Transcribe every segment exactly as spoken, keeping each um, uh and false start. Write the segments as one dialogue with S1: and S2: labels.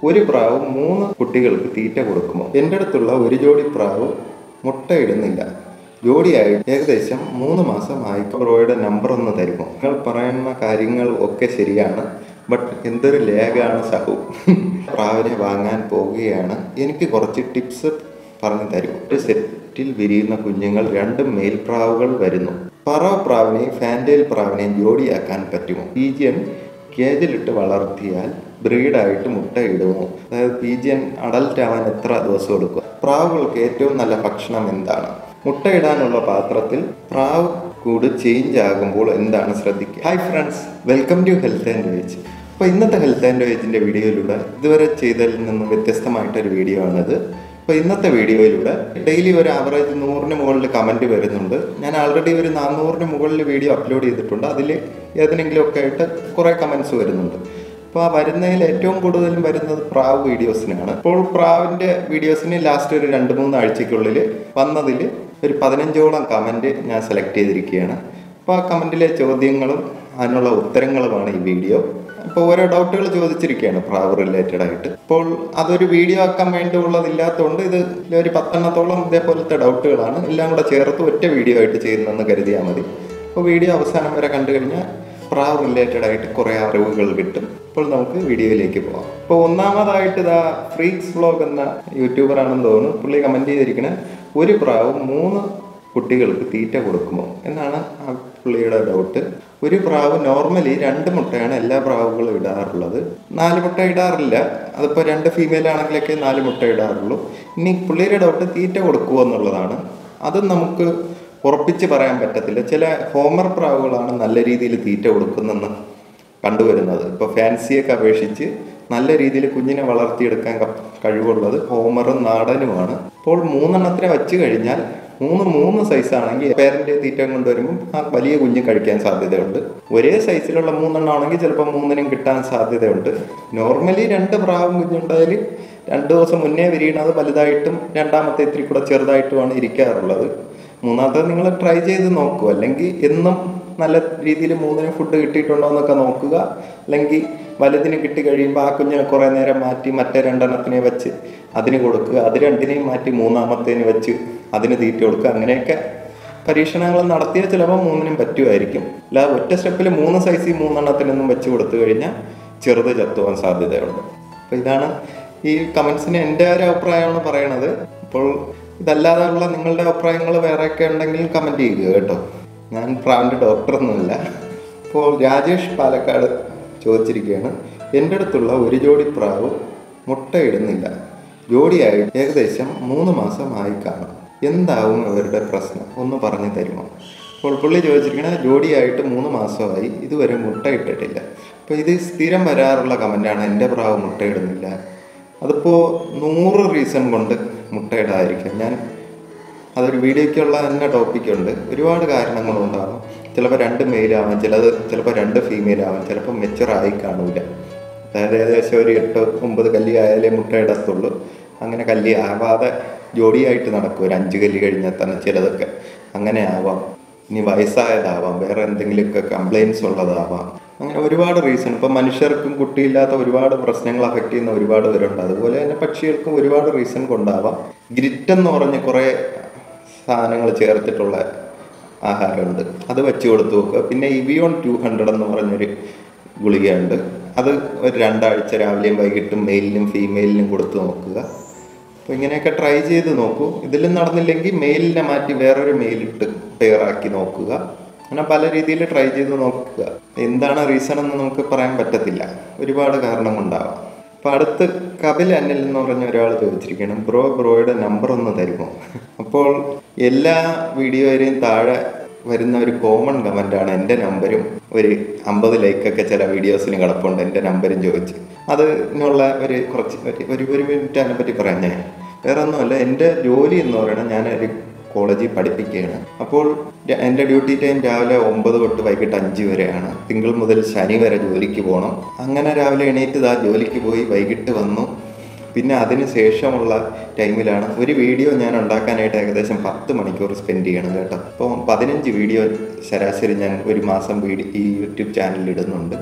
S1: ഒരു പ്രാവ് മൂന്ന് കുട്ടികൾക്ക് തീറ്റ കൊടുക്കുമോ? എൻ്റെ അടുത്തുള്ള ഒരു ജോഡി പ്രാവ് മുട്ടയിടുന്നില്ല. ജോഡിയായി ഏകദേശം മൂന്ന് മാസമായി. ബ്രോയുടെ നമ്പർ ഒന്ന് തരുമോ? നിങ്ങൾ പറയുന്ന കാര്യങ്ങൾ ഒക്കെ ശരിയാണ്, ബട്ട് എന്തൊരു ലേഖാണ് സഹു. പ്രാവിനെ വാങ്ങാൻ പോവുകയാണ്. എനിക്ക് കുറച്ച് ടിപ്സ് പറഞ്ഞു തരും. ഒരു സെറ്റിൽ വിരിയുന്ന കുഞ്ഞുങ്ങൾ രണ്ട് മെയിൽ പ്രാവുകൾ വരുന്നു. പറവ പ്രാവിനെയും ഫാൻറ്റെയിൽ പ്രാവിനെയും ജോഡിയാക്കാൻ പറ്റുമോ? പീജിയൻ കേജിലിട്ട് വളർത്തിയാൽ ബ്രീഡായിട്ട് മുട്ട ഇടുമോ? അതായത് പീജിയൻ അഡൽട്ട് ആവാൻ എത്ര ദിവസം എടുക്കും? പ്രാവുകൾക്ക് ഏറ്റവും നല്ല ഭക്ഷണം എന്താണ്? മുട്ടയിടാനുള്ള പാത്രത്തിൽ പ്രാവ് കൂട് ചേഞ്ച് ആകുമ്പോൾ എന്താണ് ശ്രദ്ധിക്കുക? Hi friends, welcome to health and wage. അപ്പോൾ ഇന്നത്തെ ഹെൽത്ത് ആൻഡ് വേജിൻ്റെ വീഡിയോയിലൂടെ ഇതുവരെ ചെയ്തതിൽ നിന്നും വ്യത്യസ്തമായിട്ടൊരു വീഡിയോ ആണിത്. അപ്പോൾ ഇന്നത്തെ വീഡിയോയിലൂടെ ഡെയിലി ഒരു ആവറേജ് നൂറിന് മുകളിൽ കമൻറ്റ് വരുന്നുണ്ട്. ഞാൻ ആൾറെഡി ഒരു നാനൂറിന് മുകളിൽ വീഡിയോ അപ്ലോഡ് ചെയ്തിട്ടുണ്ട്. അതിൽ ഏതെങ്കിലുമൊക്കെ ആയിട്ട് കുറേ കമൻറ്റ്സ് വരുന്നുണ്ട്. അപ്പോൾ ആ വരുന്നതിൽ ഏറ്റവും കൂടുതലും വരുന്നത് പ്രാവ് വീഡിയോസിനാണ്. അപ്പോൾ പ്രാവിൻ്റെ വീഡിയോസിന് ലാസ്റ്റ് ഒരു രണ്ട് മൂന്ന് ആഴ്ചയ്ക്കുള്ളിൽ വന്നതിൽ ഒരു പതിനഞ്ചോളം കമൻറ്റ് ഞാൻ സെലക്ട് ചെയ്തിരിക്കുകയാണ്. അപ്പോൾ ആ കമൻറ്റിലെ ചോദ്യങ്ങളും അതിനുള്ള ഉത്തരങ്ങളുമാണ് ഈ വീഡിയോ. അപ്പോൾ ഓരോ ഡൗട്ടുകൾ ചോദിച്ചിരിക്കുകയാണ് പ്രാവ് റിലേറ്റഡ് ആയിട്ട്. അപ്പോൾ അതൊരു വീഡിയോ ആക്കാൻ വേണ്ടി ഉള്ളതില്ലാത്തതുകൊണ്ട് ഇത് ഒരു പത്തെണ്ണത്തോളം ഇതേപോലത്തെ ഡൗട്ടുകളാണ്. എല്ലാം കൂടെ ചേർത്ത് ഒറ്റ വീഡിയോ ആയിട്ട് ചെയ്യുന്നതെന്ന് കരുതിയാൽ മതി. അപ്പോൾ വീഡിയോ അവസാനം വരെ കണ്ടു കഴിഞ്ഞാൽ പ്രാവ് റിലേറ്റഡ് ആയിട്ട് കുറേ അറിവുകൾ കിട്ടും. അപ്പോൾ നമുക്ക് വീഡിയോയിലേക്ക് പോകാം. അപ്പോൾ ഒന്നാമതായിട്ട് ഇതാ ഫ്രീക്സ് വ്ലോഗ് എന്ന യൂട്യൂബറാണെന്ന് തോന്നുന്നു. പുള്ളി കമൻറ്റ് ചെയ്തിരിക്കണേ, ഒരു പ്രാവ് മൂന്ന് കുട്ടികൾക്ക് തീറ്റ കൊടുക്കുമോ എന്നാണ് ആ പുള്ളിയുടെ ഡൗട്ട്. ഒരു പ്രാവ് നോർമലി രണ്ട് മുട്ടയാണ് എല്ലാ പ്രാവുകളും ഇടാറുള്ളത്. നാല് മുട്ട ഇടാറില്ല. അതിപ്പോൾ രണ്ട് ഫീമെയിൽ ആണെങ്കിലൊക്കെ നാല് മുട്ട ഇടാറുള്ളൂ. ഇനി പുള്ളിയുടെ ഡൗട്ട് തീറ്റ കൊടുക്കുമോ എന്നുള്ളതാണ്. അതും നമുക്ക് ഉറപ്പിച്ച് പറയാൻ പറ്റത്തില്ല. ചില ഹോമർ പ്രാവുകളാണ് നല്ല രീതിയിൽ തീറ്റ കൊടുക്കുന്നെന്ന് കണ്ടുവരുന്നത്. ഇപ്പോൾ ഫാൻസിയൊക്കെ അപേക്ഷിച്ച് നല്ല രീതിയിൽ കുഞ്ഞിനെ വളർത്തിയെടുക്കാൻ കഴിവുള്ളത് ഹോമറും നാടനുമാണ്. അപ്പോൾ മൂന്നെണ്ണത്തിനെ വച്ച് കഴിഞ്ഞാൽ മൂന്ന് മൂന്ന് സൈസാണെങ്കിൽ പേരൻ്റെ തീറ്റ കൊണ്ടുവരുമ്പോൾ ആ വലിയ കുഞ്ഞ് കഴിക്കാൻ സാധ്യതയുണ്ട്. ഒരേ സൈസിലുള്ള മൂന്നെണ്ണം ആണെങ്കിൽ ചിലപ്പോൾ മൂന്നിനും കിട്ടാൻ സാധ്യതയുണ്ട്. നോർമലി രണ്ട് പ്രാവും കുഞ്ഞുണ്ടായാൽ രണ്ട് ദിവസം മുന്നേ വിരിയണത് വലുതായിട്ടും രണ്ടാമത്തെ ഇത്തിരി കൂടെ ചെറുതായിട്ടുമാണ് ഇരിക്കാറുള്ളത്. മൂന്നാമത്തെ നിങ്ങൾ ട്രൈ ചെയ്ത് നോക്കുക. അല്ലെങ്കിൽ എന്നും നല്ല രീതിയിൽ മൂന്നിന് ഫുഡ് കിട്ടിയിട്ടുണ്ടോ എന്നൊക്കെ നോക്കുക. അല്ലെങ്കിൽ വലുതിന് കിട്ടി കഴിയുമ്പോൾ ആ കുഞ്ഞിനെ കുറേ നേരം മാറ്റി മറ്റേ രണ്ടെണ്ണത്തിനെ വെച്ച് അതിന് കൊടുക്കുക. അത് രണ്ടിനെയും മാറ്റി മൂന്നാമത്തേന് വെച്ച് അതിന് തീറ്റ കൊടുക്കുക. അങ്ങനെയൊക്കെ പരീക്ഷണങ്ങൾ നടത്തിയാൽ ചിലപ്പോൾ മൂന്നിനും പറ്റുമായിരിക്കും. അല്ല ഒറ്റ സ്റ്റെപ്പിൽ മൂന്ന് സൈസിൽ മൂന്നെണ്ണത്തിനൊന്നും വെച്ച് കൊടുത്തു കഴിഞ്ഞാൽ ചെറുത് ചത്തുവാൻ സാധ്യതയുണ്ട്. അപ്പോൾ ഇതാണ് ഈ കമൻസിന് എൻ്റെ ഒരു അഭിപ്രായമാണ് പറയണത്. അപ്പോൾ ഇതല്ലാതെയുള്ള നിങ്ങളുടെ അഭിപ്രായങ്ങൾ വേറെയൊക്കെ ഉണ്ടെങ്കിൽ കമൻറ്റ് ചെയ്യുക കേട്ടോ. ഞാൻ പ്രാവിൻ്റെ ഡോക്ടറൊന്നുമില്ല. അപ്പോൾ രാജേഷ് പാലക്കാട് ചോദിച്ചിരിക്കുകയാണ്, എൻ്റെ അടുത്തുള്ള ഒരു ജോഡി പ്രാവ് മുട്ടയിടുന്നില്ല. ജോഡിയായി ഏകദേശം മൂന്ന് മാസമായി കാണും. എന്താവും ഇവരുടെ പ്രശ്നം, ഒന്ന് പറഞ്ഞു തരുമോ? അപ്പോൾ പുള്ളി ചോദിച്ചിരിക്കണേ, ജോഡിയായിട്ട് മൂന്ന് മാസമായി ഇതുവരെ മുട്ട ഇട്ടിട്ടില്ല. അപ്പോൾ ഇത് സ്ഥിരം വരാറുള്ള കമൻറ്റാണ്, എൻ്റെ പ്രാവ് മുട്ടയിടുന്നില്ല. അതിപ്പോൾ നൂറ് റീസൺ കൊണ്ട് മുട്ടയിടാതിരിക്കും. ഞാൻ അതൊരു വീഡിയോയ്ക്കുള്ള തന്നെ ടോപ്പിക്കുണ്ട്. ഒരുപാട് കാരണങ്ങളുണ്ടാകും. ചിലപ്പോൾ രണ്ട് മെയിലാവാം, ചിലത് ചിലപ്പോൾ രണ്ട് ഫീമെയിലാവാം, ചിലപ്പോൾ മെച്ചുറായി കാണൂല. അതായത് ഏകദേശം ഒരു എട്ട് ഒമ്പത് കല്ലി ആയാലേ മുട്ടയിടത്തുള്ളൂ. അങ്ങനെ കല്ലി ആവാതെ ജോഡിയായിട്ട് നടക്കും. ഒരു അഞ്ച് കല്ലി കഴിഞ്ഞാൽ തന്നെ ചിലതൊക്കെ അങ്ങനെ ആവാം. ഇനി വയസ്സായതാവാം, വേറെ എന്തെങ്കിലുമൊക്കെ കംപ്ലയിൻസ് ഉള്ളതാവാം. അങ്ങനെ ഒരുപാട് റീസൺ. ഇപ്പം മനുഷ്യർക്കും കുട്ടിയില്ലാത്ത ഒരുപാട് പ്രശ്നങ്ങൾ അഫക്റ്റ് ചെയ്യുന്ന ഒരുപാട് പേരുണ്ട്. അതുപോലെ തന്നെ പക്ഷികൾക്കും ഒരുപാട് റീസൺ കൊണ്ടാവാം. ഗ്രിറ്റ് എന്ന് പറഞ്ഞ് കുറേ സാധനങ്ങൾ ചേർത്തിട്ടുള്ള ആഹാരമുണ്ട്, അത് വെച്ച് കൊടുത്തു നോക്കുക. പിന്നെ ഇവിയോൺ ടു ഹൺഡ്രഡ് എന്ന് പറഞ്ഞൊരു ഗുളികയുണ്ട്. അത് ഒരു രണ്ടാഴ്ച രാവിലെയും വൈകിട്ടും മെയിലിനും ഫീമെയിലിനും കൊടുത്ത് നോക്കുക. അപ്പോൾ ഇങ്ങനെയൊക്കെ ട്രൈ ചെയ്ത് നോക്കൂ. ഇതിലും നടന്നില്ലെങ്കിൽ മെയിലിനെ മാറ്റി വേറൊരു മെയിലിട്ട് പെയറാക്കി നോക്കുക. അങ്ങനെ പല രീതിയിൽ ട്രൈ ചെയ്ത് നോക്കുക. എന്താണ് റീസൺ എന്ന് നമുക്ക് പറയാൻ പറ്റത്തില്ല, ഒരുപാട് കാരണം കൊണ്ടാവാം. അപ്പോൾ അടുത്ത് കപിൽ അനിൽ എന്ന് പറഞ്ഞ ഒരാൾ ചോദിച്ചിരിക്കണം, ബ്രോ ബ്രോയുടെ നമ്പർ ഒന്ന് തരുമോ? അപ്പോൾ എല്ലാ വീഡിയോയിലും താഴെ വരുന്ന ഒരു കോമൺ കമൻറ്റാണ് എൻ്റെ നമ്പരും ഒരു അമ്പത് ലൈക്കൊക്കെ ചില വീഡിയോസിന് കിടപ്പുണ്ട് എൻ്റെ നമ്പരും ചോദിച്ച്. അതിനുള്ള ഒരു കുറച്ച് ഒരു ഒരു മിനിറ്റ് അതിനെപ്പറ്റി പറയാം. ഞാൻ വേറെ ഒന്നുമല്ല, എൻ്റെ ജോലി എന്ന് പറയുന്നത് ഞാനൊരു കോളേജിൽ പഠിപ്പിക്കുകയാണ്. അപ്പോൾ എൻ്റെ ഡ്യൂട്ടി ടൈം രാവിലെ ഒമ്പത് തൊട്ട് വൈകിട്ട് അഞ്ച് വരെയാണ്. തിങ്കൾ മുതൽ ശനി വരെ ജോലിക്ക് പോകണം. അങ്ങനെ രാവിലെ എണീറ്റ് ഇതാ ജോലിക്ക് പോയി വൈകിട്ട് വന്നു. പിന്നെ അതിന് ശേഷമുള്ള ടൈമിലാണ് ഒരു വീഡിയോ ഞാൻ ഉണ്ടാക്കാനായിട്ട് ഏകദേശം പത്ത് മണിക്കൂർ സ്പെൻഡ് ചെയ്യണം കേട്ടോ. അപ്പോൾ പതിനഞ്ച് വീഡിയോ ശരാശരി ഞാൻ ഒരു മാസം വീഡിയോ ഈ യൂട്യൂബ് ചാനലിൽ ഇടുന്നുണ്ട്.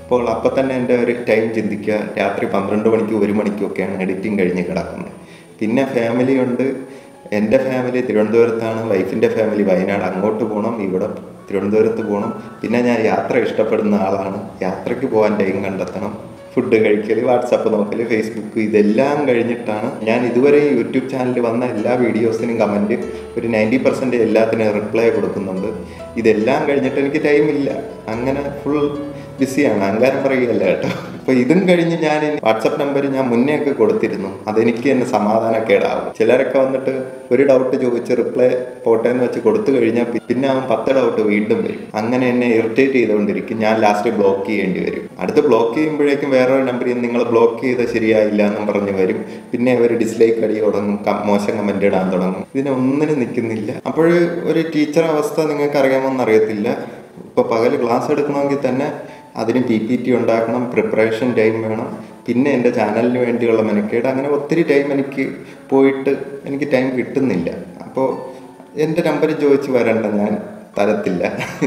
S1: അപ്പോൾ അപ്പം തന്നെ എൻ്റെ ഒരു ടൈം ചിന്തിക്കുക, രാത്രി പന്ത്രണ്ട് മണിക്കും ഒരു മണിക്കുമൊക്കെയാണ് എഡിറ്റിംഗ് കഴിഞ്ഞ് കിടക്കുന്നത്. പിന്നെ ഫാമിലി ഉണ്ട്. എൻ്റെ ഫാമിലി തിരുവനന്തപുരത്താണ്, വൈഫിൻ്റെ ഫാമിലി വയനാട്. അങ്ങോട്ട് പോകണം, ഇവിടെ തിരുവനന്തപുരത്ത് പോകണം. പിന്നെ ഞാൻ യാത്ര ഇഷ്ടപ്പെടുന്ന ആളാണ്. യാത്രയ്ക്ക് പോകാൻ ടൈം കണ്ടെത്തണം. ഫുഡ് കഴിക്കൽ, വാട്സപ്പ് നോക്കൽ, ഫേസ്ബുക്ക്, ഇതെല്ലാം കഴിഞ്ഞിട്ടാണ് ഞാൻ ഇതുവരെ യൂട്യൂബ് ചാനലിൽ വന്ന എല്ലാ വീഡിയോസിനും കമൻറ്റ് ഒരു നയൻറ്റി പെർസെൻറ്റ് എല്ലാത്തിനും റിപ്ലൈ കൊടുക്കുന്നുണ്ട്. ഇതെല്ലാം കഴിഞ്ഞിട്ട് എനിക്ക് ടൈമില്ല. അങ്ങനെ ഫുൾ ബിസിയാണ്. അഹങ്കാരം പറയുകയല്ല കേട്ടോ. അപ്പോൾ ഇതും കഴിഞ്ഞ് ഞാൻ വാട്സപ്പ് നമ്പർ ഞാൻ മുന്നേ ഒക്കെ കൊടുത്തിരുന്നു. അതെനിക്ക് തന്നെ സമാധാനക്കേടാവും. ചിലരൊക്കെ വന്നിട്ട് ഒരു ഡൗട്ട് ചോദിച്ച് റിപ്ലൈ പോട്ടെ എന്ന് വെച്ച് കൊടുത്തു കഴിഞ്ഞാൽ പിന്നെ അവൻ പത്ത് ഡൗട്ട് വീണ്ടും വരും. അങ്ങനെ എന്നെ ഇറിറ്റേറ്റ് ചെയ്തുകൊണ്ടിരിക്കും. ഞാൻ ലാസ്റ്റ് ബ്ലോക്ക് ചെയ്യേണ്ടി വരും. അടുത്ത് ബ്ലോക്ക് ചെയ്യുമ്പോഴേക്കും വേറൊരു നമ്പറിൽ നിന്ന് നിങ്ങൾ ബ്ലോക്ക് ചെയ്താൽ ശരിയായില്ല എന്നും പറഞ്ഞ് വരും. പിന്നെ അവർ ഡിസ്ലൈക്ക് അടി തുടങ്ങും, മോശം കമൻ്റ് ഇടാൻ തുടങ്ങും. ഇതിനൊന്നിനും നിൽക്കുന്നില്ല. അപ്പോൾ ഒരു ടീച്ചർ അവസ്ഥ നിങ്ങൾക്ക് അറിയാമെന്ന് അറിയത്തില്ല. ഇപ്പോൾ പകൽ ക്ലാസ് എടുക്കണമെങ്കിൽ തന്നെ അതിന് പി പി ടി ഉണ്ടാക്കണം, പ്രിപ്പറേഷൻ ടൈം വേണം, പിന്നെ എൻ്റെ ചാനലിന് വേണ്ടിയുള്ള മെനക്കേട്, അങ്ങനെ ഒത്തിരി ടൈം എനിക്ക് പോയിട്ട് എനിക്ക് ടൈം കിട്ടുന്നില്ല. അപ്പോൾ എൻ്റെ നമ്പർ ചോദിച്ച് വരണ്ട, ഞാൻ തരത്തില്ല.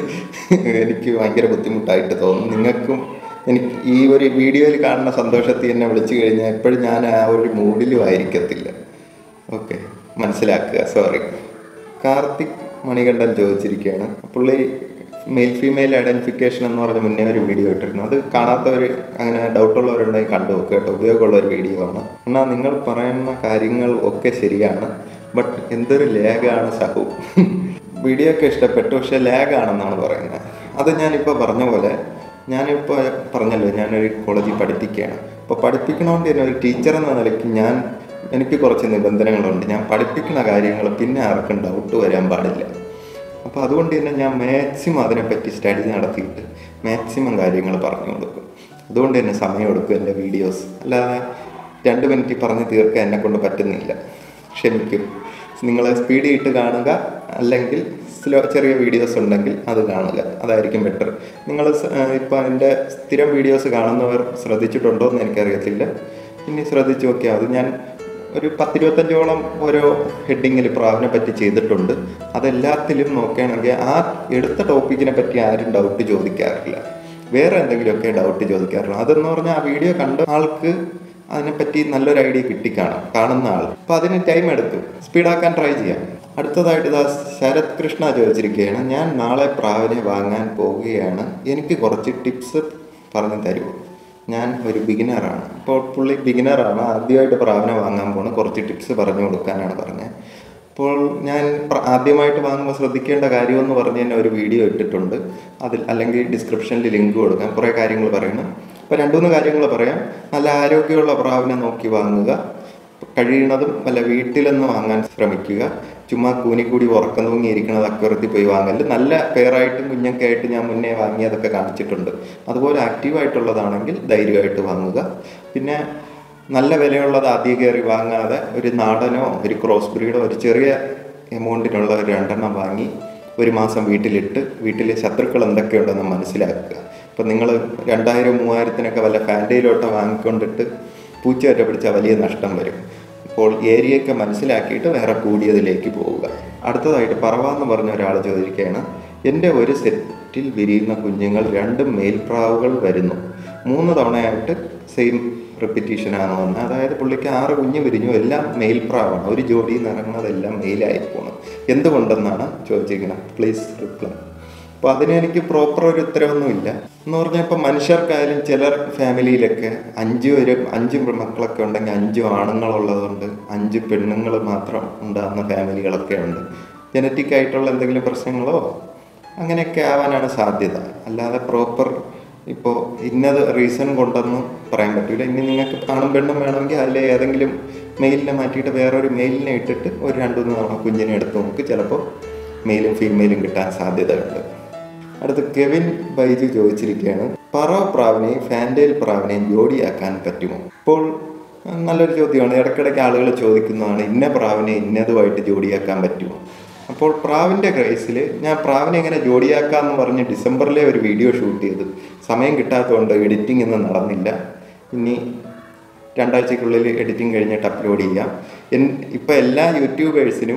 S1: എനിക്ക് ഭയങ്കര ബുദ്ധിമുട്ടായിട്ട് തോന്നും. നിങ്ങൾക്കും എനിക്ക് ഈ ഒരു വീഡിയോയിൽ കാണുന്ന സന്തോഷത്തിൽ എന്നെ വിളിച്ചു കഴിഞ്ഞാൽ എപ്പോഴും ഞാൻ ആ ഒരു മൂഡിലും ആയിരിക്കത്തില്ല. ഓക്കെ, മനസ്സിലാക്കുക. സോറി. കാർത്തിക് മണികണ്ഠൻ ചോദിച്ചിരിക്കുകയാണ്. പുള്ളി മെയിൽ ഫീമെയിൽ ഐഡൻറ്റിഫിക്കേഷൻ എന്ന് പറഞ്ഞ് മുന്നേ ഒരു വീഡിയോ ഇട്ടിരുന്നു. അത് കാണാത്തവർ, അങ്ങനെ ഡൗട്ടുള്ളവരുണ്ടെങ്കിൽ കണ്ടു നോക്കുക കേട്ടോ. ഉപയോഗമുള്ള ഒരു വീഡിയോ ആണ്. എന്നാൽ നിങ്ങൾ പറയുന്ന കാര്യങ്ങൾ ഒക്കെ ശരിയാണ്, ബട്ട് എന്തൊരു ലാഗാണ് സഹു. വീഡിയോ ഒക്കെ ഇഷ്ടപ്പെട്ടു, പക്ഷെ ലാഗാണെന്നാണ് പറയുന്നത്. അത് ഞാനിപ്പോൾ പറഞ്ഞ പോലെ, ഞാനിപ്പോൾ പറഞ്ഞല്ലോ ഞാനൊരു കോളേജിൽ പഠിപ്പിക്കുകയാണ്. അപ്പോൾ പഠിപ്പിക്കണമെങ്കിൽ തന്നെ ഒരു ടീച്ചർ എന്ന നിലയ്ക്ക് ഞാൻ എനിക്ക് കുറച്ച് നിബന്ധനകളുണ്ട്. ഞാൻ പഠിപ്പിക്കുന്ന കാര്യങ്ങൾ പിന്നെ ആർക്കും ഡൗട്ട് വരാൻ പാടില്ല. അപ്പോൾ അതുകൊണ്ട് തന്നെ ഞാൻ മാക്സിമം അതിനെപ്പറ്റി സ്റ്റഡി നടത്തിയിട്ട് മാക്സിമം കാര്യങ്ങൾ പറഞ്ഞു കൊടുക്കും. അതുകൊണ്ട് തന്നെ സമയം എടുക്കും എൻ്റെ വീഡിയോസ്. അല്ലാതെ രണ്ട് മിനിറ്റ് പറഞ്ഞ് തീർക്കാൻ എന്നെക്കൊണ്ട് പറ്റുന്നില്ല. ക്ഷമിക്കും. നിങ്ങൾ സ്പീഡിൽ ഇട്ട് കാണുക, അല്ലെങ്കിൽ സ്ലോ ചെറിയ വീഡിയോസ് ഉണ്ടെങ്കിൽ അത് കാണുക. അതായിരിക്കും ബെറ്റർ. നിങ്ങൾ ഇപ്പോൾ എൻ്റെ സ്ഥിരം വീഡിയോസ് കാണുന്നവർ ശ്രദ്ധിച്ചിട്ടുണ്ടോ എന്ന് എനിക്കറിയത്തില്ല. ഇനി ശ്രദ്ധിച്ച് നോക്കിയാൽ അത് ഞാൻ ഒരു പത്തിരുപത്തഞ്ചോളം ഓരോ ഹെഡിങ്ങിൽ പ്രാവിനെ പറ്റി ചെയ്തിട്ടുണ്ട്. അതെല്ലാത്തിലും നോക്കുകയാണെങ്കിൽ ആ എടുത്ത ടോപ്പിക്കിനെ പറ്റി ആരും ഡൗട്ട് ചോദിക്കാറില്ല. വേറെ എന്തെങ്കിലുമൊക്കെ ഡൗട്ട് ചോദിക്കാറുള്ളൂ. അതെന്ന് പറഞ്ഞാൽ ആ വീഡിയോ കണ്ട ആൾക്ക് അതിനെപ്പറ്റി നല്ലൊരു ഐഡിയ കിട്ടിക്കാണും, കാണുന്ന ആൾ. അപ്പോൾ അതിന് ടൈം എടുത്തു. സ്പീഡാക്കാൻ ട്രൈ ചെയ്യാം. അടുത്തതായിട്ട് ഇതാ ശരത് കൃഷ്ണ ചോദിച്ചിരിക്കുകയാണ്. ഞാൻ നാളെ പ്രാവിനെ വാങ്ങാൻ പോവുകയാണ്, എനിക്ക് കുറച്ച് ടിപ്സ് പറഞ്ഞു തരുമോ? ഞാൻ ഒരു ബിഗിനറാണ്. ഇപ്പോൾ പുള്ളി ബിഗിനറാണ്, ആദ്യമായിട്ട് പ്രാവിനെ വാങ്ങാൻ പോകുന്നത്. കുറച്ച് ടിപ്സ് പറഞ്ഞു കൊടുക്കാനാണ് പറഞ്ഞത്. അപ്പോൾ ഞാൻ ആദ്യമായിട്ട് വാങ്ങുമ്പോൾ ശ്രദ്ധിക്കേണ്ട കാര്യമെന്ന് പറഞ്ഞ് തന്നെ ഒരു വീഡിയോ ഇട്ടിട്ടുണ്ട്. അതിൽ അല്ലെങ്കിൽ ഡിസ്ക്രിപ്ഷനിൽ ലിങ്ക് കൊടുക്കാം. കുറേ കാര്യങ്ങൾ പറയണം. അപ്പോൾ രണ്ടു മൂന്ന് കാര്യങ്ങൾ പറയാം. നല്ല ആരോഗ്യമുള്ള പ്രാവിനെ നോക്കി വാങ്ങുക. കഴിയുന്നതും വല്ല വീട്ടിലൊന്ന് വാങ്ങാൻ ശ്രമിക്കുക. ചുമ്മാ കൂനിക്കൂടി ഉറക്കം തൂങ്ങിയിരിക്കുന്നത് അക്വറത്തിൽ പോയി വാങ്ങല്. നല്ല പെയറായിട്ടും കുഞ്ഞൊക്കെ ആയിട്ട് ഞാൻ മുന്നേ വാങ്ങിയതൊക്കെ കാണിച്ചിട്ടുണ്ട്. അതുപോലെ ആക്റ്റീവായിട്ടുള്ളതാണെങ്കിൽ ധൈര്യമായിട്ട് വാങ്ങുക. പിന്നെ നല്ല വിലയുള്ളത് ആദ്യം കയറി വാങ്ങാതെ ഒരു നാടനോ ഒരു ക്രോസ് ബ്രീഡോ ഒരു ചെറിയ എമൗണ്ടിനുള്ള ഒരു രണ്ടെണ്ണം വാങ്ങി ഒരു മാസം വീട്ടിലിട്ട് വീട്ടിലെ ശത്രുക്കൾ എന്തൊക്കെയുണ്ടെന്ന് മനസ്സിലാക്കുക. ഇപ്പം നിങ്ങൾ രണ്ടായിരം മൂവായിരത്തിനൊക്കെ വല്ല ഫാൻറ്റയിലോട്ട് വാങ്ങിക്കൊണ്ടിട്ട് പൂച്ചയൊറ്റ പിടിച്ചാൽ വലിയ നഷ്ടം വരും. അപ്പോൾ ഏരിയയൊക്കെ മനസ്സിലാക്കിയിട്ട് വേറെ കൂടിയതിലേക്ക് പോവുക. അടുത്തതായിട്ട് പറവ എന്ന് പറഞ്ഞ ഒരാൾ ചോദിക്കുകയാണ്. എൻ്റെ ഒരു സെറ്റിൽ വിരിയുന്ന കുഞ്ഞുങ്ങൾ രണ്ട് മെയിൽ പ്രാവുകൾ വരുന്നു. മൂന്ന് തവണയായിട്ട് സെയിം റിപ്പീറ്റീഷനാണ് വന്നത്. അതായത് പുള്ളിക്ക് ആറ് കുഞ്ഞ് വിരിഞ്ഞു, എല്ലാം മെയിൽ പ്രാവാണ്. ഒരു ജോഡി നിറങ്ങുന്നതെല്ലാം മെയിലായി പോകണം. എന്തുകൊണ്ടെന്നാണ് ചോദിച്ചിരിക്കുന്നത്. Please reply. അപ്പോൾ അതിന് എനിക്ക് പ്രോപ്പർ ഒരു ഉത്തരവൊന്നുമില്ല എന്ന് പറഞ്ഞാൽ, ഇപ്പം മനുഷ്യർക്കായാലും ചിലർ ഫാമിലിയിലൊക്കെ അഞ്ച് ഒരു അഞ്ച് മക്കളൊക്കെ ഉണ്ടെങ്കിൽ അഞ്ച് ആണുങ്ങളുള്ളതുകൊണ്ട് അഞ്ച് പെണ്ണുങ്ങൾ മാത്രം ഉണ്ടാകുന്ന ഫാമിലികളൊക്കെ ഉണ്ട്. ജനറ്റിക് ആയിട്ടുള്ള എന്തെങ്കിലും പ്രശ്നങ്ങളോ അങ്ങനെയൊക്കെ ആവാനാണ് സാധ്യത. അല്ലാതെ പ്രോപ്പർ ഇപ്പോൾ ഇന്നത് റീസൺ കൊണ്ടൊന്നും പറയാൻ പറ്റില്ല. ഇനി നിങ്ങൾക്ക് ആണും പെണ്ണും വേണമെങ്കിൽ അതിലെ ഏതെങ്കിലും മെയിലിനെ മാറ്റിയിട്ട് വേറൊരു മെയിലിനെ ഇട്ടിട്ട് ഒരു രണ്ടു മൂന്ന് തവണ കുഞ്ഞിനെ എടുത്ത് നമുക്ക് ചിലപ്പോൾ മെയിലും ഫീമെയിലും കിട്ടാൻ സാധ്യതയുണ്ട്. അടുത്ത് കെവിൻ ബൈജു ചോദിച്ചിരിക്കുകയാണ്. പറവ പ്രാവിനെയും ഫാൻറ്റെയിൽ പ്രാവിനെയും ജോഡിയാക്കാൻ പറ്റുമോ? ഇപ്പോൾ നല്ലൊരു ചോദ്യമാണ്. ഇടയ്ക്കിടയ്ക്ക് ആളുകൾ ചോദിക്കുന്നതാണ്, ഇന്ന പ്രാവിനെ ഇന്നതുമായിട്ട് ജോഡിയാക്കാൻ പറ്റുമോ? അപ്പോൾ പ്രാവിൻ്റെ കേസിൽ ഞാൻ പ്രാവിനെ എങ്ങനെ ജോഡിയാക്കാമെന്ന് പറഞ്ഞ് ഡിസംബറിലെ ഒരു വീഡിയോ ഷൂട്ട് ചെയ്ത് സമയം കിട്ടാത്തതുകൊണ്ട് എഡിറ്റിംഗ് ഒന്നും നടന്നില്ല. ഇനി രണ്ടാഴ്ചക്കുള്ളിൽ എഡിറ്റിംഗ് കഴിഞ്ഞിട്ട് അപ്ലോഡ് ചെയ്യാം. എൻ ഇപ്പോൾ എല്ലാ യൂട്യൂബേഴ്സിനും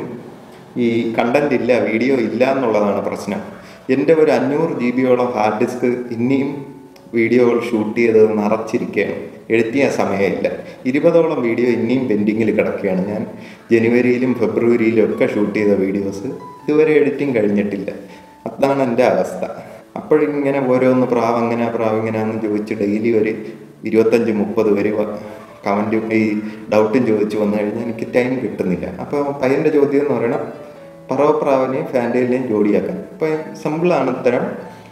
S1: ഈ കണ്ടൻറ് ഇല്ല, വീഡിയോ ഇല്ല എന്നുള്ളതാണ് പ്രശ്നം. എൻ്റെ ഒരു അഞ്ഞൂറ് ജി ബിയോളം ഹാർഡ് ഡിസ്ക് ഇനിയും വീഡിയോകൾ ഷൂട്ട് ചെയ്ത് നിറച്ചിരിക്കുകയാണ്. എഡിറ്റ് ചെയ്യാൻ സമയമില്ല. ഇരുപതോളം വീഡിയോ ഇനിയും പെൻഡിങ്ങിൽ കിടക്കുകയാണ്. ഞാൻ ജനുവരിയിലും ഫെബ്രുവരിയിലും ഒക്കെ ഷൂട്ട് ചെയ്ത വീഡിയോസ് ഇതുവരെ എഡിറ്റിംഗ് കഴിഞ്ഞിട്ടില്ല. അതാണ് എൻ്റെ അവസ്ഥ. അപ്പോഴിങ്ങനെ ഓരോന്ന് പ്രാവ് അങ്ങനെ പ്രാവ് ഇങ്ങനെയാണെന്ന് ചോദിച്ച് ഡെയിലി ഒരു ഇരുപത്തഞ്ച് മുപ്പത് വരെ കമൻറ്റും ഈ ഡൗട്ടും ചോദിച്ച് വന്നു കഴിഞ്ഞാൽ എനിക്ക് ടൈം കിട്ടുന്നില്ല. അപ്പോൾ പയ്യൻ്റെ ചോദ്യം എന്ന് പറയണം പറവപ്രാവിനെയും ഫാൻറ്റയിലിനെയും ജോഡിയാക്കാൻ. അപ്പോൾ സിമ്പിളാണ് ഉത്തരം.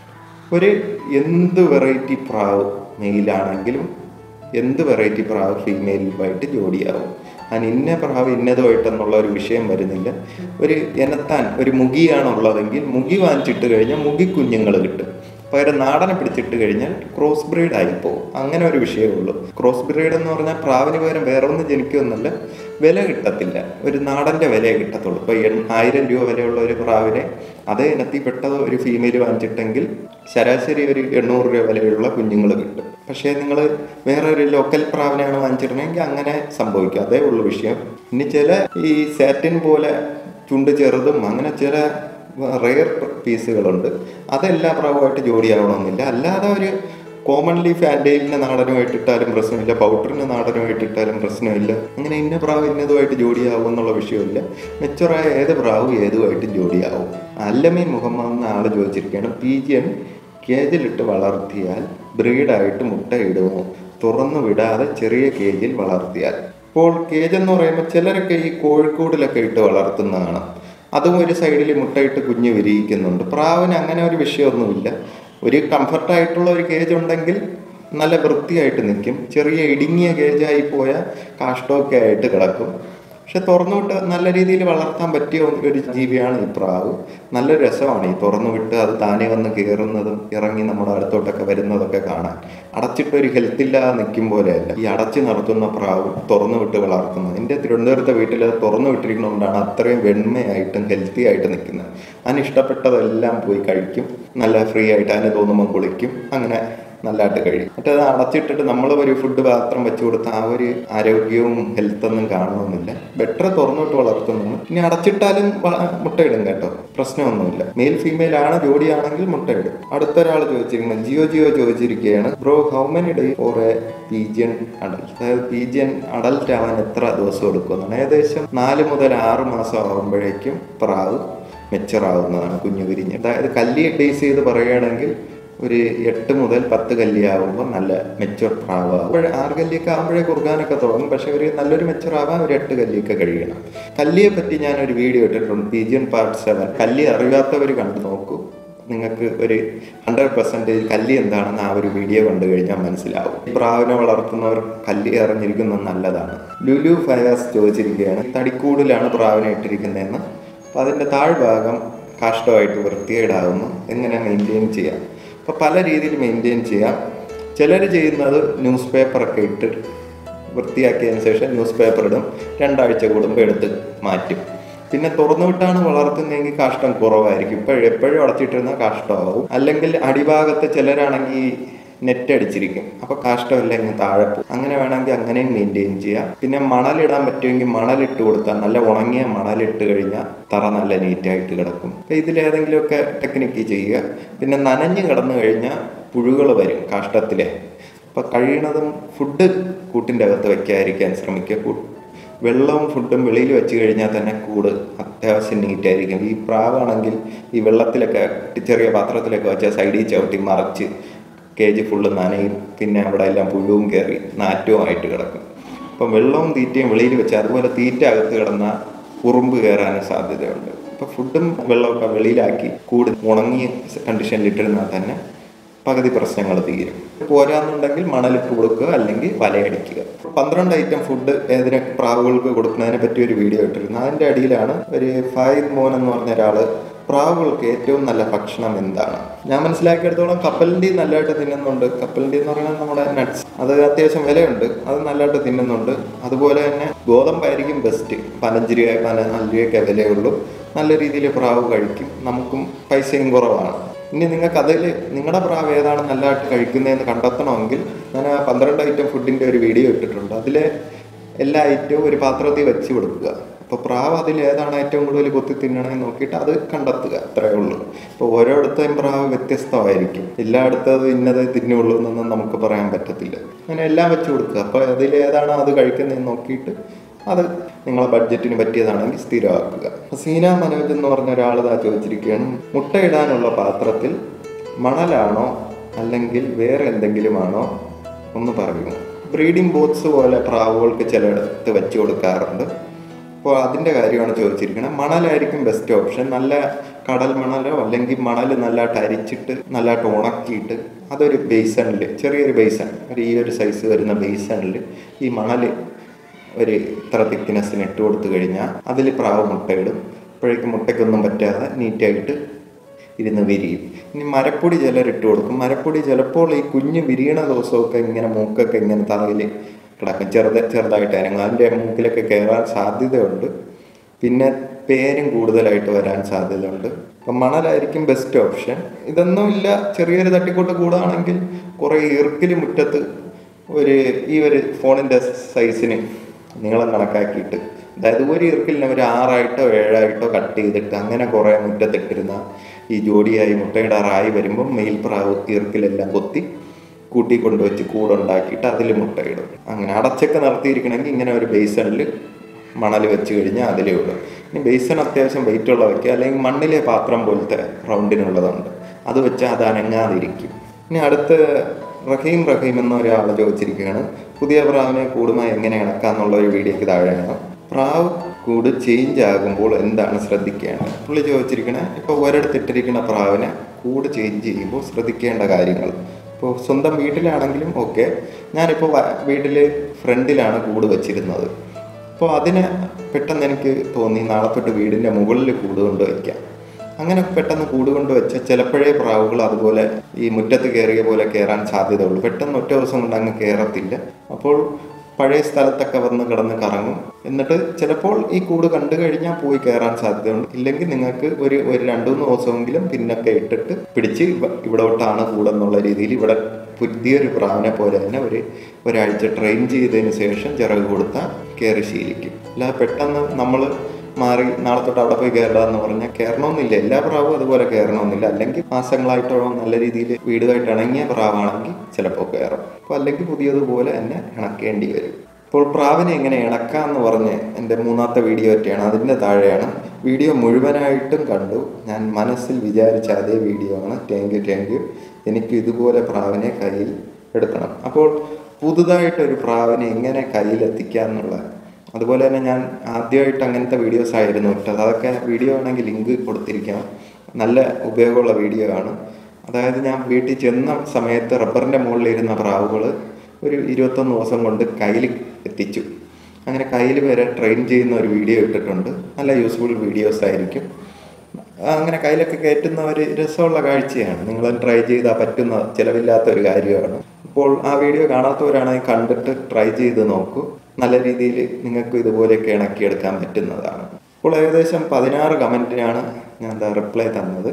S1: ഒരു എന്ത് വെറൈറ്റി പ്രാവ് മെയിലാണെങ്കിലും എന്ത് വെറൈറ്റി പ്രാവ് ഫീമെയിലുമായിട്ട് ജോഡിയാവും. അതിന് ഇന്ന പ്രാവ് ഇന്നതുമായിട്ടെന്നുള്ള ഒരു വിഷയം വരുന്നില്ല. ഒരു ഇനത്താൻ ഒരു മുഗിയാണുള്ളതെങ്കിൽ മുഗി വാങ്ങിച്ചിട്ട് കഴിഞ്ഞാൽ മുഗി കുഞ്ഞുങ്ങൾ കിട്ടും. പകരം നാടനെ പിടിച്ചിട്ട് കഴിഞ്ഞാൽ ക്രോസ് ബ്രീഡ് ആയിപ്പോവും. അങ്ങനെ ഒരു വിഷയമേ ഉള്ളൂ. ക്രോസ് ബ്രീഡ് എന്ന് പറഞ്ഞാൽ പ്രാവിന് പകരം വേറെ ഒന്നും ജനിക്കുമെന്നല്ല, വില കിട്ടത്തില്ല. ഒരു നാടൻ്റെ വിലയെ കിട്ടത്തുള്ളൂ. ഇപ്പോൾ ആയിരം രൂപ വിലയുള്ള ഒരു പ്രാവിനെ അതേ ഇനത്തിൽപ്പെട്ടത് ഒരു ഫീമെയിൽ വാങ്ങിച്ചിട്ടെങ്കിൽ ശരാശരി ഒരു എണ്ണൂറ് രൂപ വിലയുള്ള കുഞ്ഞുങ്ങൾ കിട്ടും. പക്ഷേ നിങ്ങൾ വേറെ ഒരു ലോക്കൽ പ്രാവിനെയാണ് വാങ്ങിച്ചിട്ടുണ്ടെങ്കിൽ അങ്ങനെ സംഭവിക്കും. അതേ ഉള്ളൂ വിഷയം. ഇനി ചില ഈ സാറ്റിൻ പോലെ ചുണ്ട് ചെറുതും അങ്ങനെ ചില റെയർ പീസുകളുണ്ട്. അതെല്ലാ പ്രാവുമായിട്ട് ജോഡിയാവണമെന്നില്ല. അല്ലാതെ ഒരു കോമൺലി ഫാൻറ്റയിലിനെ നാടനുമായിട്ടിട്ടാലും പ്രശ്നമില്ല, പൗഡറിന് നാടനുമായിട്ടിട്ടാലും പ്രശ്നമില്ല. അങ്ങനെ ഇന്ന പ്രാവ് ഇന്നതുമായിട്ട് ജോഡിയാവും എന്നുള്ള വിഷയമില്ല. മെച്ചുറായ ഏത് പ്രാവും ഏതുമായിട്ട് ജോഡിയാവും. അല്ലമീൻ മുഹമ്മദ് എന്ന ആൾ ചോദിച്ചിരിക്കുകയാണ്, പീജിയൻ കേജിലിട്ട് വളർത്തിയാൽ ബ്രീഡായിട്ട് മുട്ടയിടുമോ? തുറന്നു വിടാതെ ചെറിയ കേജിൽ വളർത്തിയാൽ. ഇപ്പോൾ കേജ് എന്ന് പറയുമ്പോൾ ചിലരൊക്കെ ഈ കോഴിക്കോടിലൊക്കെ ഇട്ട് വളർത്തുന്നതാണ്. അതും ഒരു സൈഡിൽ മുട്ടയിട്ട് കുഞ്ഞ് വിരിയിക്കുന്നുണ്ട്. പ്രാവിന് അങ്ങനെ ഒരു വിഷയമൊന്നുമില്ല. ഒരു കംഫർട്ടായിട്ടുള്ള ഒരു കേജ് ഉണ്ടെങ്കിൽ നല്ല വൃത്തിയായിട്ട് നിൽക്കും. ചെറിയ ഇടുങ്ങിയ കേജായി പോയാൽ കാഷ്ടമൊക്കെ ആയിട്ട് കിടക്കും. പക്ഷെ തുറന്നു വിട്ട് നല്ല രീതിയിൽ വളർത്താൻ പറ്റിയ ഒരു ജീവിയാണ് ഈ പ്രാവ്. നല്ല രസമാണ് ഈ തുറന്നു വിട്ട് അത് താനെ വന്ന് കയറുന്നതും ഇറങ്ങി നമ്മുടെ അടുത്തോട്ടൊക്കെ വരുന്നതൊക്കെ കാണാൻ. അടച്ചിട്ടൊരു ഹെൽത്തില്ലാതെ നിൽക്കും പോലെയല്ല ഈ അടച്ച് നടത്തുന്ന പ്രാവ് തുറന്നു വിട്ട് വളർത്തുന്നത്. എൻ്റെ തിരുവനന്തപുരത്തെ വീട്ടിൽ അത് തുറന്നു വിട്ടിരിക്കുന്നതുകൊണ്ടാണ് അത്രയും വെണ്മയായിട്ടും ഹെൽത്തി ആയിട്ട് നിൽക്കുന്നത്. അതിന് ഇഷ്ടപ്പെട്ടതെല്ലാം പോയി കഴിക്കും. നല്ല ഫ്രീ ആയിട്ട് അതിന് തോന്നുമ്പോൾ കുളിക്കും. അങ്ങനെ നല്ലതായിട്ട് കഴിയും. മറ്റേത് അടച്ചിട്ടിട്ട് നമ്മൾ ഒരു ഫുഡ് പാത്രം വെച്ച് കൊടുത്ത ആ ഒരു ആരോഗ്യവും ഹെൽത്തൊന്നും കാണണമെന്നില്ല. ബെറ്റർ തുറന്നിട്ട് വളർത്തുന്നു. ഇനി അടച്ചിട്ടാലും മുട്ടയിടും കേട്ടോ, പ്രശ്നമൊന്നുമില്ല. മെയിൽ ഫീമെയിൽ ആണ് ജോഡിയാണെങ്കിൽ മുട്ടയിടും. അടുത്തൊരാൾ ചോദിച്ചിരിക്കുന്നത് ജിയോ ജിയോ ചോദിച്ചിരിക്കുകയാണ്, bro how many day for a pigeon adult? അതായത് പീജിയൻ അഡൽറ്റ് ആവാൻ എത്ര ദിവസം എടുക്കുമെന്നാണ്. ഏകദേശം നാല് മുതൽ ആറ് മാസം ആകുമ്പോഴേക്കും പ്രാവ് മെച്ചറാവുന്നതാണ്, കുഞ്ഞു വിരിഞ്ഞ്. അതായത് കല്ലി ബേസ് ചെയ്ത് പറയുകയാണെങ്കിൽ ഒരു എട്ട് മുതൽ പത്ത് കല്ലിയാവുമ്പോൾ നല്ല മെച്ചുവർ പ്രാവാകും. അപ്പോൾ ആറ് കല്ലിയൊക്കെ ആകുമ്പോഴേ കുറുകാനൊക്കെ തുടങ്ങും. പക്ഷെ ഒരു നല്ലൊരു മെച്ചുറാവാൻ ഒരു എട്ട് കല്ലിയൊക്കെ കഴിയണം. കല്ലിയെ പറ്റി ഞാനൊരു വീഡിയോ ഇട്ടിട്ടുണ്ട്, പീജിയൻ പാർട്ട് സെവൻ. കല്ലി അറിയാത്തവർ കണ്ടു നോക്കൂ. നിങ്ങൾക്ക് ഒരു ഹൺഡ്രഡ് പെർസെൻറ്റേജ് കല്ലി എന്താണെന്ന് ആ ഒരു വീഡിയോ കണ്ടു കഴിഞ്ഞാൽ മനസ്സിലാവും. പ്രാവിനെ വളർത്തുന്നവർ കല്ലി അറിഞ്ഞിരിക്കുന്നത് നല്ലതാണ്. ലുലു ഫയാസ് ചോദിച്ചിരിക്കുകയാണ്, തടിക്കൂടിലാണ് പ്രാവിനെ ഇട്ടിരിക്കുന്നതെന്ന്. അപ്പോൾ അതിൻ്റെ താഴ്ഭാഗം കാഷ്ടമായിട്ട് വൃത്തികേടാകുന്നു, എങ്ങനെ മെയിൻറ്റെയിൻ ചെയ്യാം? അപ്പോൾ പല രീതിയിൽ മെയിൻറ്റെയിൻ ചെയ്യാം. ചിലർ ചെയ്യുന്നത് ന്യൂസ് പേപ്പറൊക്കെ ഇട്ട് വൃത്തിയാക്കിയതിന് ശേഷം ന്യൂസ് പേപ്പർ ഇടും, രണ്ടാഴ്ച കൂടുമ്പോൾ എടുത്ത് മാറ്റും. പിന്നെ തുറന്നു വിട്ടാണ് വളർത്തുന്നതെങ്കിൽ കാഷ്ടം കുറവായിരിക്കും. ഇപ്പോഴും എപ്പോഴും അടച്ചിട്ടിരുന്ന കാഷ്ടമാവും. അല്ലെങ്കിൽ അടിഭാഗത്ത് ചിലരാണെങ്കിൽ നെറ്റ് അടിച്ചിരിക്കും, അപ്പോൾ കാഷ്ടമെല്ലാം ഇങ്ങനെ താഴെ പോകും. അങ്ങനെ വേണമെങ്കിൽ അങ്ങനെയും മെയിൻറ്റെയിൻ ചെയ്യാം. പിന്നെ മണലിടാൻ പറ്റുമെങ്കിൽ മണലിട്ട് കൊടുത്താൽ, നല്ല ഉണങ്ങിയ മണലിട്ട് കഴിഞ്ഞാൽ തറ നല്ല നീറ്റായിട്ട് കിടക്കും. അപ്പോൾ ഇതിലേതെങ്കിലുമൊക്കെ ടെക്നിക്ക് ചെയ്യുക. പിന്നെ നനഞ്ഞ് കിടന്നു കഴിഞ്ഞാൽ പുഴുകൾ വരും കാഷ്ടത്തിലെ. അപ്പോൾ കഴിയണതും ഫുഡ് കൂട്ടിൻ്റെ അകത്ത് വയ്ക്കാതിരിക്കാൻ ശ്രമിക്കുക. വെള്ളവും ഫുഡും വെളിയിൽ വെച്ച് കഴിഞ്ഞാൽ തന്നെ കൂട് അത്യാവശ്യം നീറ്റായിരിക്കും. ഈ പ്രാവാണെങ്കിൽ ഈ വെള്ളത്തിലൊക്കെ ചെറിയ പാത്രത്തിലൊക്കെ വെച്ചാൽ സൈഡിൽ ചവിട്ടി മറിച്ച് കേജ് ഫുള്ള് നനയും. പിന്നെ അവിടെ എല്ലാം പുഴുവും കയറി നാറ്റവുമായിട്ട് കിടക്കും. അപ്പം വെള്ളവും തീറ്റയും വെളിയിൽ വെച്ച്, അതുപോലെ തീറ്റ അകത്ത് കിടന്നാൽ ഉറുമ്പ് കയറാനും സാധ്യതയുണ്ട്. അപ്പോൾ ഫുഡും വെള്ളമൊക്കെ വെളിയിലാക്കി കൂട് ഉണങ്ങിയ കണ്ടീഷനിലിട്ടിരുന്നാൽ തന്നെ പകുതി പ്രശ്നങ്ങൾ തീരും. പോരാന്നുണ്ടെങ്കിൽ മണലിട്ട് കൊടുക്കുക, അല്ലെങ്കിൽ വലയടിക്കുക. പന്ത്രണ്ട് ഐറ്റം ഫുഡ് ഏതിനെ പ്രാവുകൾക്ക് കൊടുക്കുന്നതിനെ പറ്റി ഒരു വീഡിയോ ഇട്ടിരുന്നു. അതിൻ്റെ അടിയിലാണ് ഒരു ഫായിദ് മോൻ എന്ന് പറഞ്ഞ ഒരാൾ പ്രാവുകൾക്ക് ഏറ്റവും നല്ല ഭക്ഷണം എന്താണ്? ഞാൻ മനസ്സിലാക്കിയെടുത്തോളം കപ്പലണ്ടി നല്ലതായിട്ട് തിന്നുന്നുണ്ട്. കപ്പലണ്ടി എന്ന് പറയുന്നത് നമ്മുടെ നട്ട്സ്, അത് അത്യാവശ്യം വിലയുണ്ട്, അത് നല്ലതായിട്ട് തിന്നുന്നുണ്ട്. അതുപോലെ തന്നെ ഗോതമ്പായിരിക്കും ബെസ്റ്റ്. പതിനഞ്ച് രൂപ പതിനാല് രൂപയൊക്കെ വിലയുള്ളൂ. നല്ല രീതിയിൽ പ്രാവ് കഴിക്കും, നമുക്കും പൈസയും കുറവാണ്. ഇനി നിങ്ങൾക്ക് അതിൽ നിങ്ങളുടെ പ്രാവ് ഏതാണ് നല്ലതായിട്ട് കഴിക്കുന്നതെന്ന് കണ്ടെത്തണമെങ്കിൽ ഞാൻ ആ പന്ത്രണ്ട് ഐറ്റം ഫുഡിൻ്റെ ഒരു വീഡിയോ ഇട്ടിട്ടുണ്ട്. അതിലെ എല്ലാ ഐറ്റവും ഒരു പാത്രത്തിൽ വെച്ച് കൊടുക്കുക. അപ്പോൾ പ്രാവ് അതിൽ ഏതാണ് ഏറ്റവും കൂടുതൽ കൊത്തി തിന്നണമെന്ന് നോക്കിയിട്ട് അത് കണ്ടെത്തുക, അത്രയേ ഉള്ളൂ. ഇപ്പോൾ ഓരോയിടത്തെയും പ്രാവ് വ്യത്യസ്തമായിരിക്കും, എല്ലായിടത്തും ഇന്നത് തിന്നുള്ളൂ എന്നൊന്നും നമുക്ക് പറയാൻ പറ്റത്തില്ല. അങ്ങനെ എല്ലാം വെച്ച് കൊടുക്കുക. അപ്പോൾ അതിൽ ഏതാണോ അത് കഴിക്കുന്നതെന്ന് നോക്കിയിട്ട് അത് നിങ്ങളെ ബഡ്ജറ്റിന് പറ്റിയതാണെങ്കിൽ സ്ഥിരമാക്കുക. സീന മനോജ് എന്ന് പറഞ്ഞ ഒരാൾ ഇതാ ചോദിച്ചിരിക്കുകയാണ്, മുട്ടയിടാനുള്ള പാത്രത്തിൽ മണലാണോ അല്ലെങ്കിൽ വേറെ എന്തെങ്കിലുമാണോ ഒന്ന് പറയുമോ? ബ്രീഡിംഗ് ബോക്സ് പോലെ പ്രാവുകൾക്ക് ചിലയിടത്ത് വെച്ച് കൊടുക്കാറുണ്ട്. അപ്പോൾ അതിൻ്റെ കാര്യമാണ് ചോദിച്ചിരിക്കുന്നത്. മണലായിരിക്കും ബെസ്റ്റ് ഓപ്ഷൻ. നല്ല കടൽ മണലോ അല്ലെങ്കിൽ മണൽ നല്ലതായിട്ട് അരിച്ചിട്ട് നല്ലതായിട്ട് ഉണക്കിയിട്ട് അതൊരു ബേസണിൽ, ചെറിയൊരു ബേസൺ, ഒരു ഈ ഒരു സൈസ് വരുന്ന ബേസണിൽ ഈ മണൽ ഒരു ഇത്ര തിക്നെസ്സിന് ഇട്ട് കൊടുത്തു കഴിഞ്ഞാൽ അതിൽ പ്രാവ് മുട്ടയിടും. അപ്പോഴേക്കും മുട്ടയ്ക്കൊന്നും പറ്റാതെ നീറ്റായിട്ട് ഇരുന്ന് വിരിയും. ഇനി മരപ്പൊടി ചിലർ ഇട്ട് കൊടുക്കും. മരപ്പൊടി ചിലപ്പോൾ ഈ കുഞ്ഞ് വിരിയണ ദിവസമൊക്കെ ഇങ്ങനെ മൂക്കൊക്കെ ഇങ്ങനെ തറയിൽ കിടക്കും, ചെറുത് ചെറുതായിട്ട് അനങ്ങും. അതിൻ്റെ മൂക്കിലൊക്കെ കയറാൻ സാധ്യതയുണ്ട്. പിന്നെ പേരും കൂടുതലായിട്ട് വരാൻ സാധ്യതയുണ്ട്. അപ്പം മണലായിരിക്കും ബെസ്റ്റ് ഓപ്ഷൻ. ഇതൊന്നും ഇല്ല, ചെറിയൊരു തട്ടിക്കൂട്ട് കൂടാണെങ്കിൽ കുറേ ഈർക്കിൽ മുറ്റത്ത് ഒരു ഈ ഒരു ഫോണിൻ്റെ സൈസിന് നീളം കണക്കാക്കിയിട്ട്, അതായത് ഒരു ഈർക്കിലിനെ ഒരു ആറായിട്ടോ ഏഴായിട്ടോ കട്ട് ചെയ്തിട്ട് അങ്ങനെ കുറേ മുറ്റത്തിട്ടിരുന്ന ഈ ജോഡിയായി മുട്ടയിടാറായി വരുമ്പം മെയിൽ പ്രാവ് ഈർക്കിലെല്ലാം കൊത്തി കൂട്ടി കൊണ്ടുവച്ച് കൂടുണ്ടാക്കിയിട്ട് അതിൽ മുട്ടയിടും. അങ്ങനെ അടച്ചൊക്കെ നടത്തിയിരിക്കണമെങ്കിൽ ഇങ്ങനെ ഒരു ബേസണിൽ മണൽ വെച്ച് കഴിഞ്ഞാൽ അതിലേ ഇടും. ഇനി ബേസൺ അത്യാവശ്യം വെയിറ്റുള്ള വയ്ക്കുക, അല്ലെങ്കിൽ മണ്ണിലെ പാത്രം പോലത്തെ റൗണ്ടിനുള്ളതുണ്ട്, അത് വെച്ചാൽ അത് അനങ്ങാതിരിക്കും. ഇനി അടുത്ത് റഹീം റഹീം എന്ന ഒരാൾ ചോദിച്ചിരിക്കുകയാണ്, പുതിയ പ്രാവിനെ കൂടുമായി എങ്ങനെ ഇണക്കാന്നുള്ള ഒരു വീഡിയോയ്ക്ക് താഴെയാണ്. പ്രാവ് കൂട് ചേഞ്ച് ആകുമ്പോൾ എന്താണ് ശ്രദ്ധിക്കേണ്ടത്? പുള്ളി ചോദിച്ചിരിക്കണേ, ഇപ്പോൾ ഒരിടത്തിട്ടിരിക്കുന്ന പ്രാവിനെ കൂട് ചേഞ്ച് ചെയ്യുമ്പോൾ ശ്രദ്ധിക്കേണ്ട കാര്യങ്ങൾ. ഇപ്പോൾ സ്വന്തം വീട്ടിലാണെങ്കിലും ഓക്കെ, ഞാനിപ്പോൾ വീട്ടിൽ ഫ്രണ്ടിലാണ് കൂട് വച്ചിരുന്നത്. അപ്പോൾ അതിന് പെട്ടെന്ന് എനിക്ക് തോന്നി നാളെ തൊട്ട് വീടിൻ്റെ മുകളിൽ കൂട് കൊണ്ട് വയ്ക്കാം. അങ്ങനെ പെട്ടെന്ന് കൂട് കൊണ്ട് വെച്ച ചിലപ്പോഴേ പ്രാവുകൾ അതുപോലെ ഈ മുറ്റത്ത് കയറിയ പോലെ കയറാൻ സാധ്യതയുള്ളൂ. പെട്ടെന്ന് ഒറ്റ ദിവസം കൊണ്ട് അങ്ങ് കയറത്തില്ല. അപ്പോൾ പഴയ സ്ഥലത്തൊക്കെ വന്ന് കിടന്ന് കറങ്ങും. എന്നിട്ട് ചിലപ്പോൾ ഈ കൂട് കണ്ടു കഴിഞ്ഞാൽ പോയി കയറാൻ സാധ്യതയുണ്ട്. ഇല്ലെങ്കിൽ നിങ്ങൾക്ക് ഒരു ഒരു രണ്ടു മൂന്ന് ദിവസമെങ്കിലും പിന്നൊക്കെ ഇട്ടിട്ട് പിടിച്ച് ഇവിടോട്ടാണ് കൂടെന്നുള്ള രീതിയിൽ ഇവിടെ പുതിയൊരു പ്രാവിനെ പോലെ തന്നെ ഒരു ഒരാഴ്ച ട്രെയിൻ ചെയ്തതിന് ശേഷം ചിറക് കൊടുത്താൽ കയറി ശീലിക്കും. അല്ലാതെ പെട്ടെന്ന് നമ്മൾ മാറി നാളെ തൊട്ട് അവിടെ പോയി കയറാന്ന് പറഞ്ഞാൽ കയറണമെന്നില്ല. എല്ലാ പ്രാവും അതുപോലെ കയറണമെന്നില്ല. അല്ലെങ്കിൽ മാസങ്ങളായിട്ടോ നല്ല രീതിയിൽ വീടുമായിട്ട് ഇണങ്ങിയ പ്രാവാണെങ്കിൽ ചിലപ്പോൾ കയറും. അപ്പോൾ അല്ലെങ്കിൽ പുതിയതുപോലെ തന്നെ ഇണക്കേണ്ടി വരും. ഇപ്പോൾ പ്രാവിനെ എങ്ങനെ ഇണക്കാമെന്ന് പറഞ്ഞ് എൻ്റെ മൂന്നാമത്തെ വീഡിയോ ഒറ്റയാണ്, അതിൻ്റെ താഴെയാണ്. വീഡിയോ മുഴുവനായിട്ടും കണ്ടു. ഞാൻ മനസ്സിൽ വിചാരിച്ച അതേ വീഡിയോ ആണ്. താങ്ക് യു താങ്ക് യു എനിക്ക് ഇതുപോലെ പ്രാവിനെ കയ്യിൽ എടുക്കണം. അപ്പോൾ പുതുതായിട്ടൊരു പ്രാവിനെ എങ്ങനെ കയ്യിലെത്തിക്കുക എന്നുള്ള, അതുപോലെ തന്നെ ഞാൻ ആദ്യമായിട്ട് അങ്ങനത്തെ വീഡിയോസ് ആയിരുന്നു ഇട്ടത്. അതൊക്കെ വീഡിയോ ആണെങ്കിൽ ലിങ്ക് കൊടുത്തിരിക്കാം. നല്ല ഉപയോഗമുള്ള വീഡിയോ ആണ്. അതായത് ഞാൻ വീട്ടിൽ ചെന്ന സമയത്ത് റബ്ബറിൻ്റെ മുകളിലിരുന്ന പ്രാവുകൾ ഒരു ഇരുപത്തൊന്ന് ദിവസം കൊണ്ട് കയ്യിൽ എത്തിച്ചു. അങ്ങനെ കയ്യിൽ വരെ ട്രെയിൻ ചെയ്യുന്ന ഒരു വീഡിയോ ഇട്ടിട്ടുണ്ട്. നല്ല യൂസ്ഫുൾ വീഡിയോസ് ആയിരിക്കും. അങ്ങനെ കയ്യിലൊക്കെ കയറ്റുന്ന ഒരു രസമുള്ള കാഴ്ചയാണ്. നിങ്ങൾ ട്രൈ ചെയ്താൽ പറ്റുന്ന ചിലവില്ലാത്ത ഒരു കാര്യമാണ്. അപ്പോൾ ആ വീഡിയോ കാണാത്തവരാണെങ്കിൽ കണ്ടിട്ട് ട്രൈ ചെയ്ത് നോക്കൂ. നല്ല രീതിയിൽ നിങ്ങൾക്ക് ഇതുപോലെയൊക്കെ ഇണക്കിയെടുക്കാൻ പറ്റുന്നതാണ്. അപ്പോൾ ഏകദേശം പതിനാറ് കമൻറ്റിനാണ് ഞാൻ എന്താ റിപ്ലൈ തന്നത്.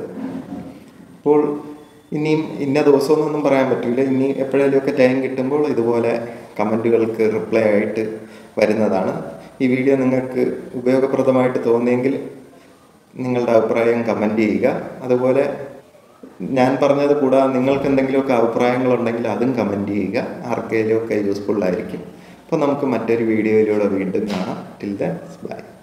S1: അപ്പോൾ ഇനിയും ഇന്ന ദിവസമൊന്നും പറയാൻ പറ്റില്ല. ഇനി എപ്പോഴേലുമൊക്കെ ടൈം കിട്ടുമ്പോൾ ഇതുപോലെ കമൻറ്റുകൾക്ക് റിപ്ലൈ ആയിട്ട് വരുന്നതാണ്. ഈ വീഡിയോ നിങ്ങൾക്ക് ഉപയോഗപ്രദമായിട്ട് തോന്നിയെങ്കിൽ നിങ്ങളുടെ അഭിപ്രായം കമൻറ്റ് ചെയ്യുക. അതുപോലെ ഞാൻ പറഞ്ഞത് കൂടാതെ നിങ്ങൾക്ക് എന്തെങ്കിലുമൊക്കെ അഭിപ്രായങ്ങളുണ്ടെങ്കിൽ അതും കമൻറ്റ് ചെയ്യുക. ആർക്കെങ്കിലുമൊക്കെ യൂസ്ഫുൾ ആയിരിക്കും. അപ്പോൾ നമുക്ക് മറ്റൊരു വീഡിയോയിലൂടെ വീണ്ടും കാണാം. Till then by.